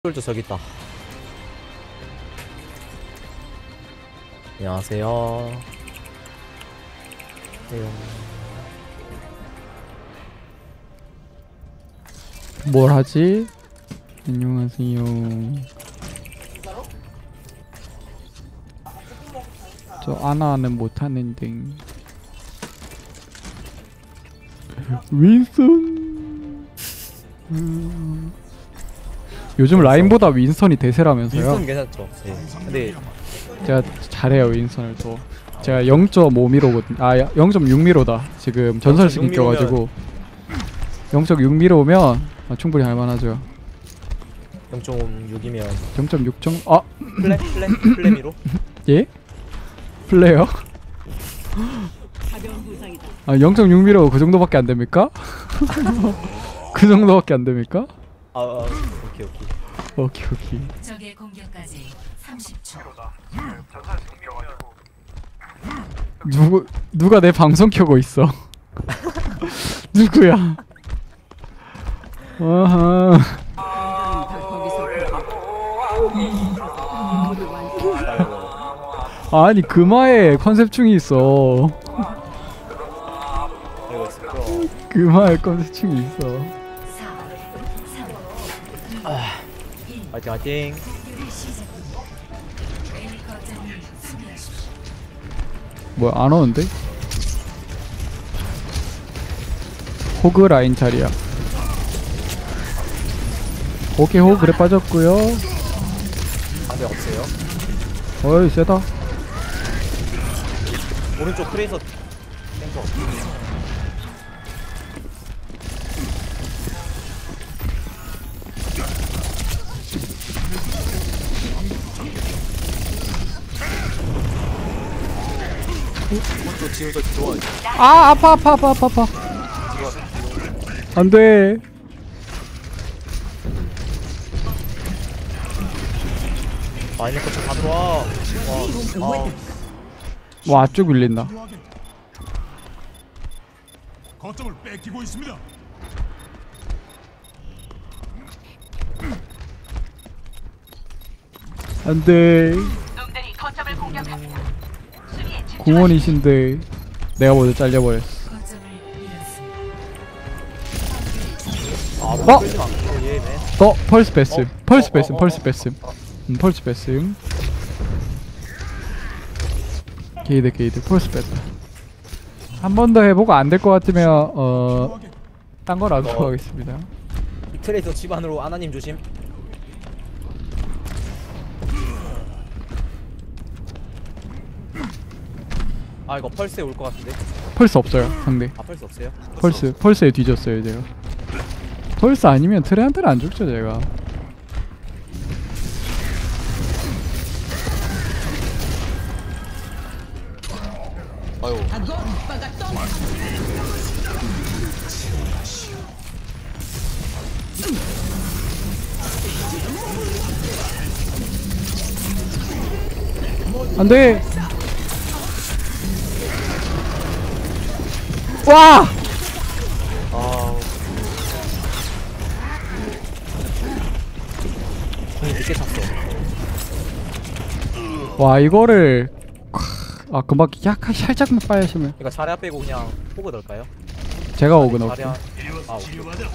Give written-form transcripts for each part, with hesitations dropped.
쫄도 저기 있다. 안녕하세요. 뭘 하지? 안녕하세요. 저 아나는 못하는데. 윈슨. 요즘 라인보다 윈선이 대세라면서요? 윈스턴 괜찮죠? 네. 근데 제가 잘해요 윈선을 또. 제가 0.5미로거든. 아 0.6미로다. 지금 전설 스킨 0.6 껴가지고 0.6미로면 충분히 할만하죠. 0.6이면 0.6점 아 플래미로? 예? 플레이어? 아 0.6미로 그 정도밖에 안 됩니까? 그 정도밖에 안 됩니까? 오케이. 오케이. 적의 공격까지 30초. 누가 내 방송 켜고 있어? 누구야? 아하. 아니 금화에 컨셉충이 있어. 금화에 컨셉충이 있어. 화이팅. 뭐야 안 오는데? 호그 라인 자리야. 오케이 호그 그래 빠졌고요. 상대 없어요. 어이 세다. 오른쪽 트레이서 탱커. 오른쪽 지금서 좋아. 아 아파. 안돼. 마이너 거쳐 다 들어와. 와 쭉 밀린다. 거점을 뺏기고 있습니다. 안돼. 공원이신데 내가 먼저 잘려버렸어. 얘네. 펄스 베스. 펄스 베스. 게이드 펄스 베스. 한 번 더 해보고 안 될 것 같으면 딴 걸 하도록 하겠습니다. 이 트레이서 집안으로 아나님 조심. 아 이거 펄스에 올 것 같은데. 펄스 없어요 상대. 아 펄스 없어요? 펄스에 뒤졌어요 제가. 펄스 아니면 트레한테는 안 죽죠 제가. 아유. 안돼. 와. 공이 늦게 찼어. 와 이거를 금방 약간 살짝만 빠야시면 그러니까 자리야 빼고 그냥 호그 넣을까요? 제가 오그 넣을게. 자리야. 오케이.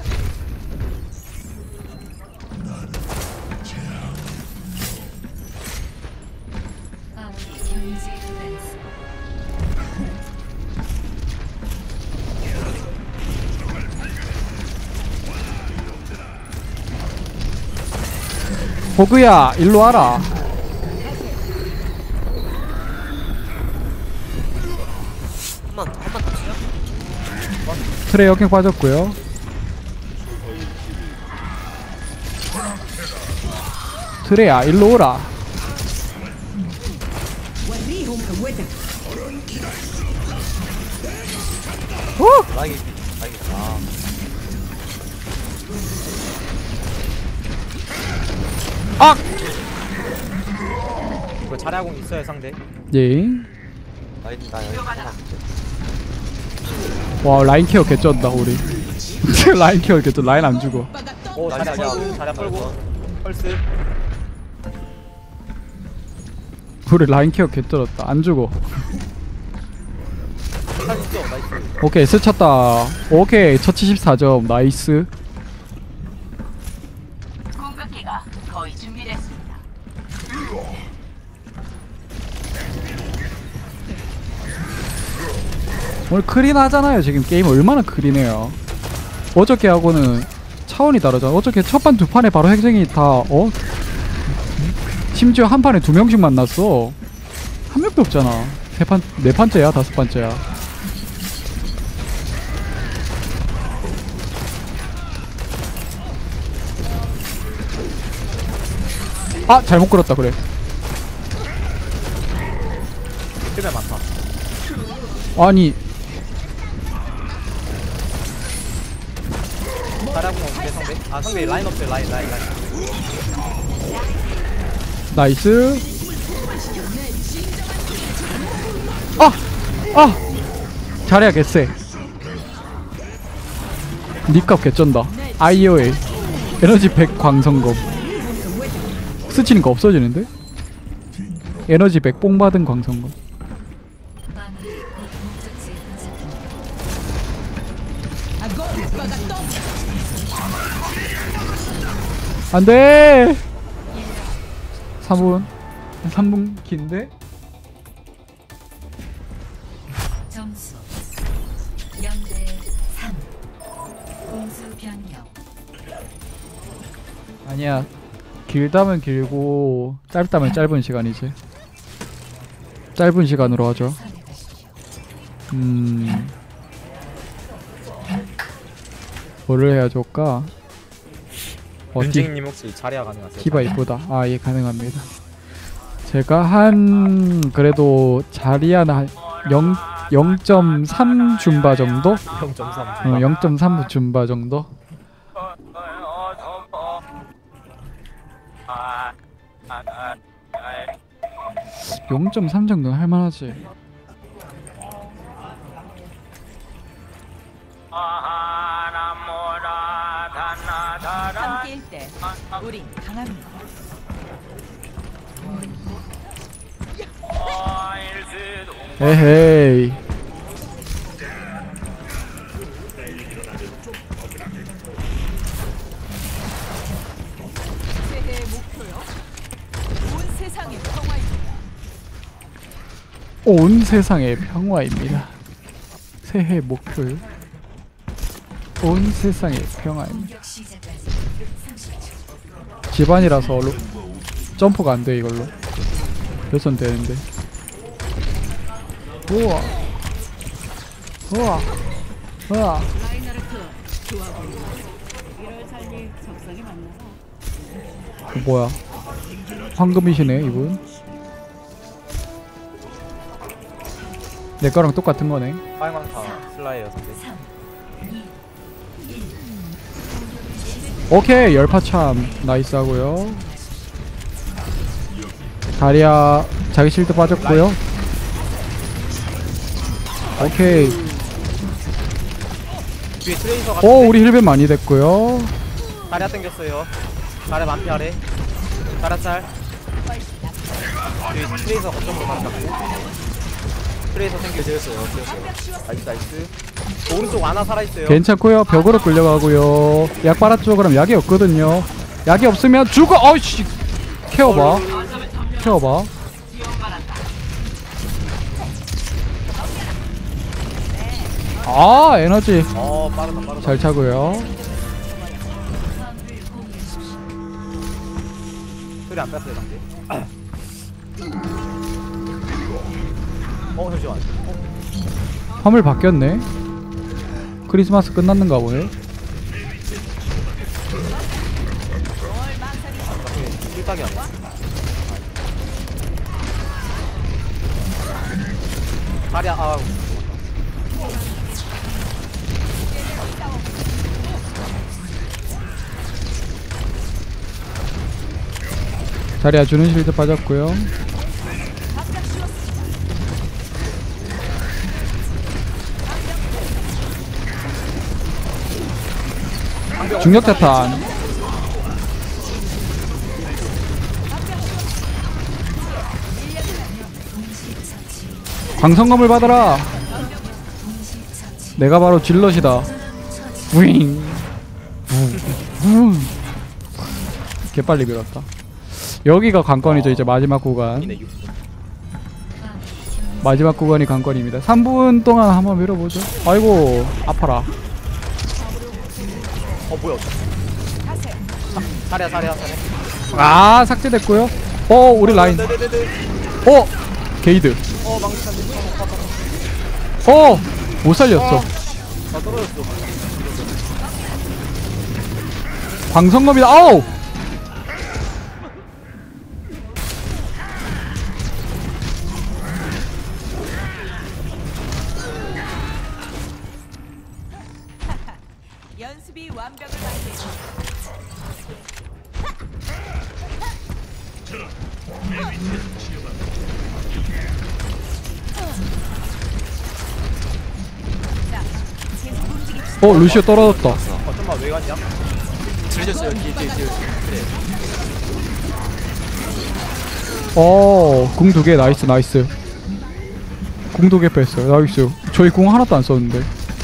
호그야 일로 와라. 한번 더 치자. 트레 역행 빠졌고요. 트레야 일로 오라. 나이게. 이거 자리야공 있어요 상대. 예. 하나. 와 라인 케어 개쩐다 우리. 라인 케어 개쩐. 라인 안 죽어. 오 자리야 끌고. 펄스. 우리 라인 케어 개쩔었다. 안 죽어. 한 있어. 나이스. 오케이 S 찼다. 오케이 첫 74점 나이스. 공격기가 거의 준비됐습니다. 오늘 클린 하잖아요. 지금 게임 얼마나 클린해요. 어저께 하고는 차원이 다르잖아. 어저께 첫 판 두 판에 바로 핵쟁이 다 심지어 한 판에 2명씩 만났어. 한 명도 없잖아. 네 판째야 5판째야. 아 잘못 끌었다 그래. 필면 많다. 아니 자리하고 없는데 상대. 아 상대 라인 없어요. 라인. 나이스. 잘해야 겠세. 니값 개쩐다. IOA 에너지 100 광선검. 스치니까 없어지는데? 에너지 100 뽕받은 광선검. 마무리 목적지에 도착. 안돼. 3분 긴데? 점수 0대 3. 공수 변경. 아니야. 길다면 길고 짧다면 짧은 시간이지. 짧은 시간으로 하죠. 선택하십시오. 뭐를 해야 좋을까? 윤징님 혹시 자리야 가능하세요? 디바 이쁘다. 아, 예, 가능합니다. 제가 한 그래도 자리한 한 0.3 줌바 정도? 0.3. 0.3 줌바 정도? (0.3) 정도는 할만하지. 함께일 때 우린 강합니다. 에헤이. 새해의 목표요. 온 세상의 평화입니다. 온 세상의 평화입니다. 새해 목표요. 온 세상의 평화입니다. 공격 시작까지 30초. 집안이라서 점프가 안 돼 이걸로. 몇선 되는데. 우와. 우와. 우와. 뭐야? 황금이시네 이분. 내 거랑 똑같은 거네. 빨강타 슬라이어 상대. 오케이 열파참 나이스하고요. 다리아 자기 실드 빠졌고요. 오케이. 뒤에 트레이서 오 우리 힐벤 많이 됐고요. 자리야 땡겼어요. 자리야 만피 아래. 자리야 짤. 뒤에 트레이서 거점으로 가는 거 트레이서 땡겨졌어요. 나이스. 오른쪽 아나 살아있어요. 괜찮고요. 벽으로 끌려가고요. 약 빨았죠. 그럼 약이 없거든요. 약이 없으면 죽어. 어이씨. 케어봐. 케어봐. 아 에너지 빠르다. 잘 차고요. 소리 안 뺐어요 상대. 잠시만. 화물 바뀌었네. 크리스마스 끝났는가 보네. 킬딱이 아니야. 자리야 자리야 주는 실드 빠졌고요. 중력 자탄. 광선검을 받아라. 내가 바로 질럿이다. 윙. 개빨리 밀었다. 여기가 관건이죠. 이제 마지막 구간. 이네 6분. 마지막 구간이 관건입니다. 3분 동안 한번 밀어보죠. 아이고 아파라. 뭐야? 사랴. 아 삭제됐고요. 우리 라인. 네네네네. 게이드. 망치한데. 못 살렸어. 나 떨어졌어. 광선검이다. 아우. 연습이 완벽을 만들고 자, 계속 움직입시다. 루시오 떨어졌다. 잠깐만 왜 갔냐? 들렸어요. 뒤에. 그래. 궁 2개 나이스. 궁 2개 뺐어요. 나이스. 저희 궁 하나도 안 썼는데.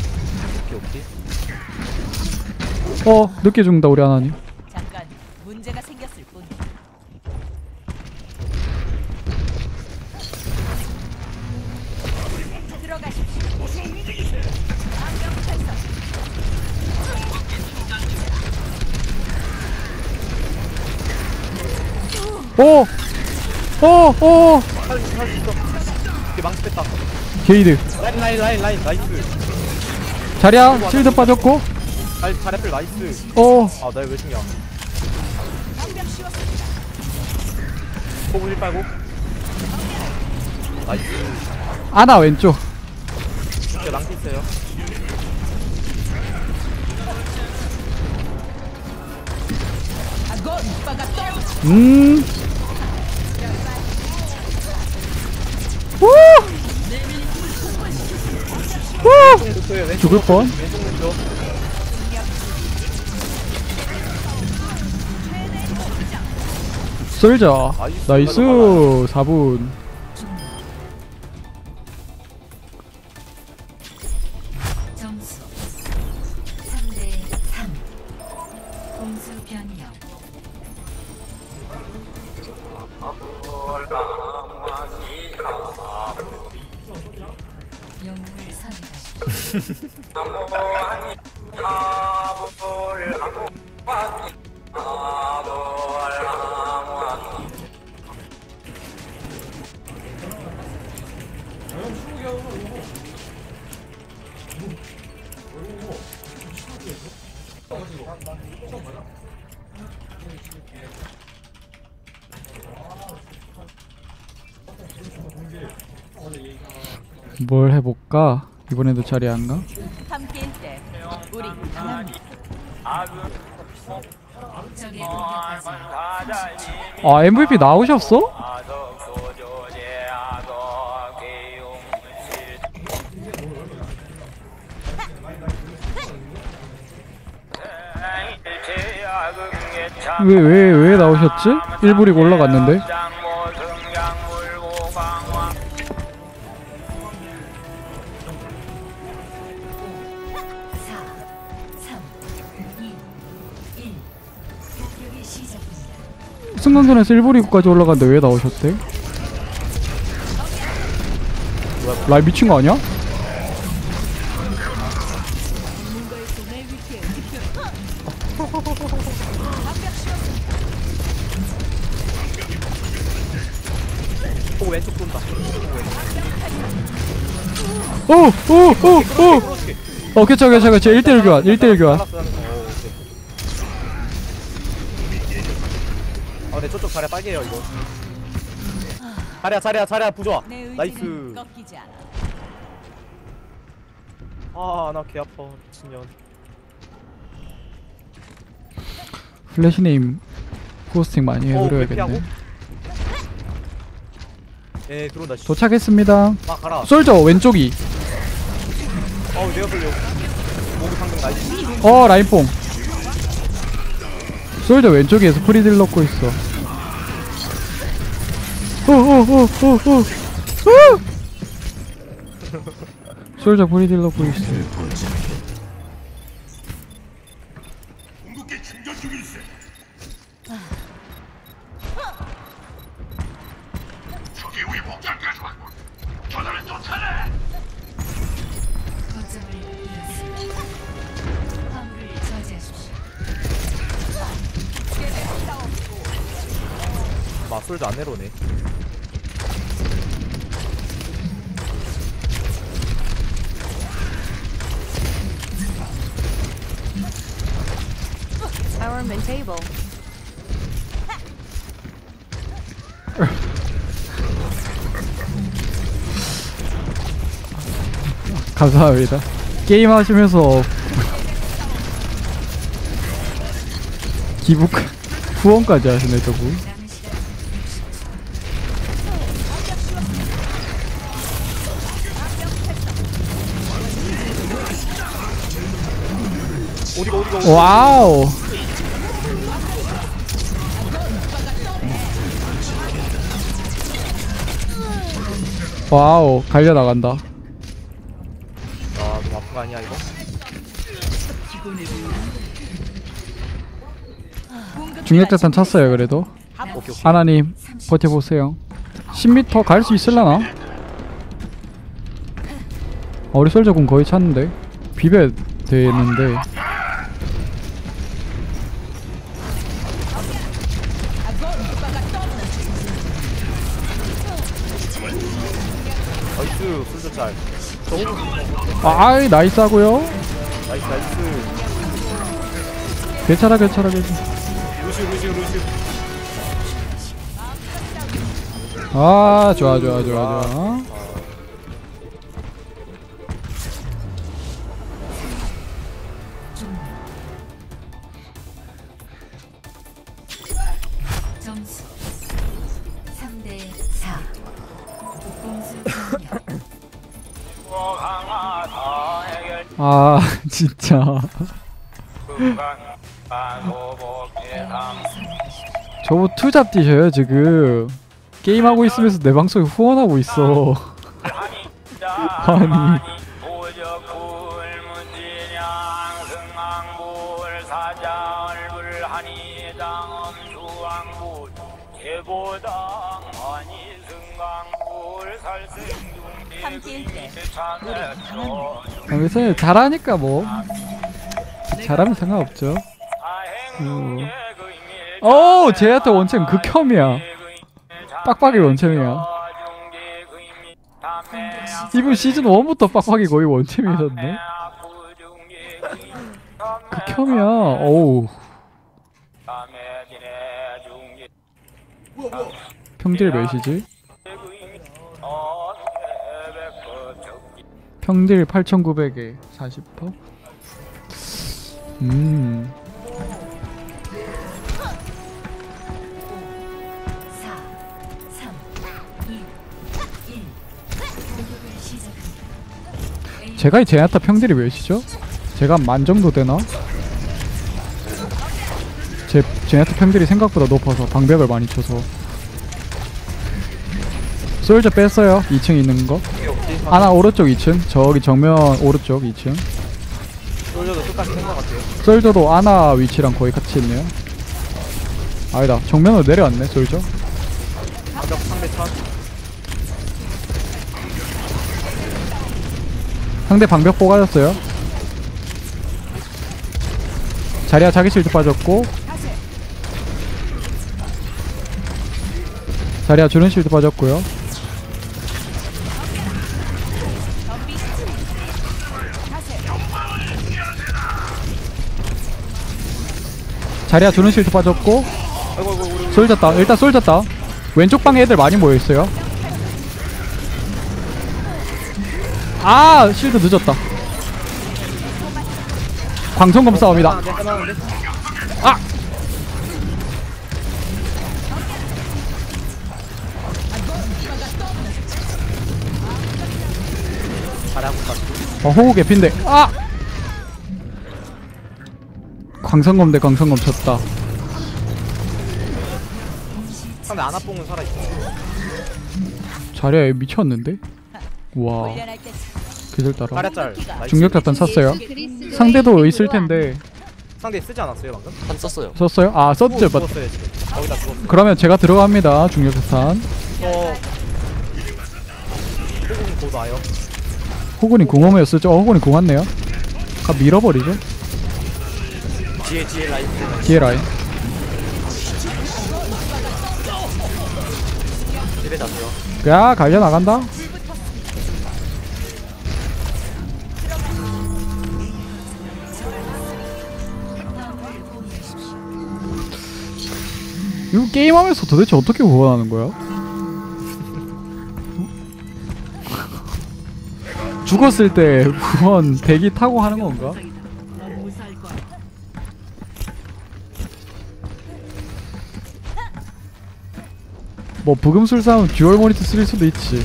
오케이. 늦게 죽는다 우리 하나님. 잠깐 문제가 생겼을 뿐. 들어가십시오. 완벽 탈선. 할수 있어. 이게 망치 뺐다. 게이드. 라인 나이스. 자리야 실드 빠졌고. 잘했을 나이스. 나 왜 죽냐? 완벽 씌웠습니다. 포블 빨고. 나이스. 아나 왼쪽. 진짜 낭비 있어요. 아건 오빠가 떠. 죽을 뻔. 왼쪽 왼쪽. 쏠자. 나이스. 4분. 점수 3대3 공수 변경 영웅을 선택하십시오. 뭘 해볼까? 이번에도 자리 안 가? 함께일 때 우리 강합니다. 적의 공격까지 MVP 나오셨어? 왜 나오셨지? 1부리고 올라갔는데? 4, 3, 2, 1 공격이 시작됩니다. 승강전에서 1부리고까지 올라갔는데 왜 나오셨대? 라이 미친 거 아니야? 누군가의 손에 위치해 집결. 완벽 씌웠습니다. 포 왼쪽 돈다. 괜찮아. 1대1 교환. 1대1 교환. 네, 저쪽 자리야 빨개요 이거. 자리야 부좋아. 내 의지는 나이스. 꺾이지 않아. 나 개 아파 미친년. 플래시네임 포스팅 많이 해드려야겠네. 예 들어온다. 씨. 도착했습니다. 가라. 솔저 왼쪽이. 내가 걸려. 모두 상금 나이스. 라인뽕. 솔저 왼쪽에서 프리딜 넣고 있어. 솔저 브리딜러 보이스. 궁극기 충전 중이 있어. 저기 우리 목장까지 왔고 저들을 쫓아내. 거점을 잃었습니다. 화물을 저지하십시오. 솔저 안 내려오네. Power and table. 감사합니다. 게임 하시면서 기부 후원까지 하시네 저분. 남은 시간 60초. 어디가 와우. 와우 갈려 나간다. 아 너무 아픈 거 아니야 이거? 중력자탄 찼어요 그래도. 오케이. 하나님 버텨보세요. 10m 갈 수 있을라나? 우리 솔저군 거의 찼는데 비벼야 되는데. 나이스 솔저 짤. 아이 나이스하고요. 나이스. 괜찮아. 루시우. 아 좋아. 점수 3대 4. 공수 변경. 아 진짜. 저거 투잡 뛰셔요 지금. 게임하고 있으면서 내 방송에 후원하고 있어. 아니 함께일 때 우리 요새 잘하니까 뭐 잘하면 상관없죠. 오 제야트 원챔 극혐이야. 빡빡이 원챔이야. 이분 시즌 1부터 빡빡이 거의 원챔이셨네. 극혐이야. 어우 평딜 몇이지? 평딜 8,900에 40%? 4, 3, 2, 1. 공격을 시작합니다. 제가 이 제나타 평딜이 몇이죠? 제가 만 정도 되나? 제 제나타 평딜이 생각보다 높아서 방벽을 많이 쳐서. 솔저 뺐어요. 2층 있는 거. 하나 오른쪽 2층. 저기 정면 오른쪽 2층. 솔저도 끝까지 된것 같아요. 솔저도 아나 위치랑 거의 같이 있네요. 아니다. 정면으로 내려왔네 솔저. 가격 상대 천. 상대 방벽 뽑아줬어요. 자리야 자기 실드 빠졌고. 자리야 주는 실드 빠졌고요. 자리야 주는 실드 빠졌고. 쏠졌다. 일단 쏠졌다. 왼쪽 방에 애들 많이 모여있어요. 아 실드 늦었다. 광선검 싸움이다. 아! 호구 개핀데. 아! 광선검 대 광선검 쳤다. 상대 아나뽕은 살아있어. 자리야 얘 미쳤는데? 와 그들 따라 가랴짤. 나이스. 중력 자탄 샀어요. 상대도 있을 텐데 상대 쓰지 않았어요 방금? 한 썼어요. 썼어요? 아 썼죠. 죽었어요 지금. 거기다 죽었어요. 그러면 제가 들어갑니다. 중력 자탄. 호공이 곧 와요. 호군이 궁어머였었죠? 호군이 궁 왔네요. 가 밀어버리죠. 뒤에 라인. 뒤에 라인. 집에 잡죠. 야 갈려 나간다. 이거 게임하면서 도대체 어떻게 구원하는 거야? 죽었을 때 구원 대기 타고 하는 건가? 뭐 부금술 싸움 듀얼 모니터 쓸 수도 있지.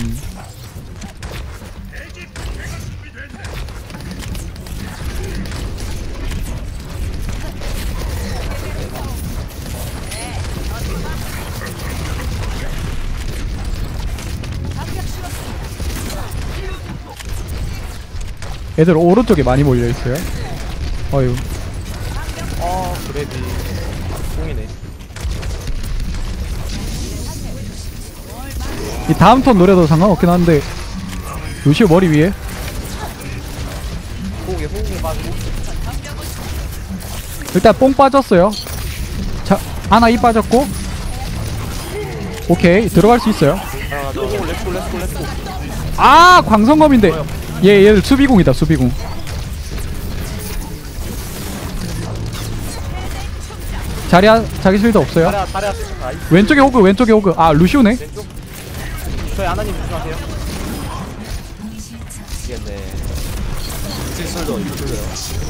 애들 오른쪽에 많이 몰려 있어요. 어휴. 그래비. 공이네. 이 다음 턴 노래도 상관없긴 한데 루시오 머리 위에. 호공이 빠지고. 일단 뽕 빠졌어요. 자, 하나 이 빠졌고. 오케이 들어갈 수 있어요. 렛츠고. 아 광선검인데 얘 수비공이다. 수비공. 자리야 자기 실드 없어요. 가랴. 나이스. 왼쪽에 호그. 아 루시오네. 왼쪽. 저희 아나님 조심하세요. 미치겠네. 딜솔더 이쪽이요.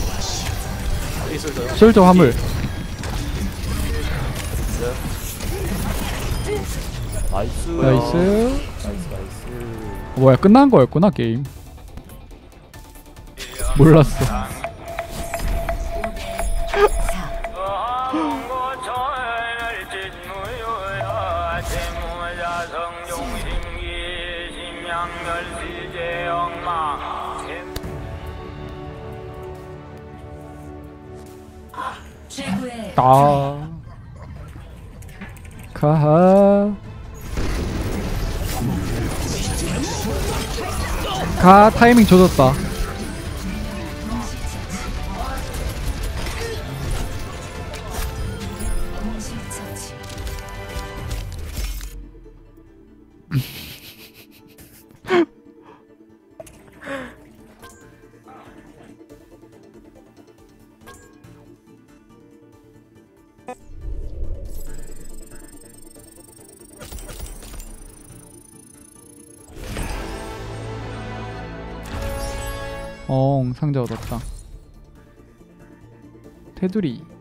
딜솔더요. 솔저 화물. 나이스. 뭐야 끝난 거였구나 게임. 몰랐어. 최고의 아. 가하. 가 타이밍 조졌다. 공실처치. 상자 얻었다. 테두리.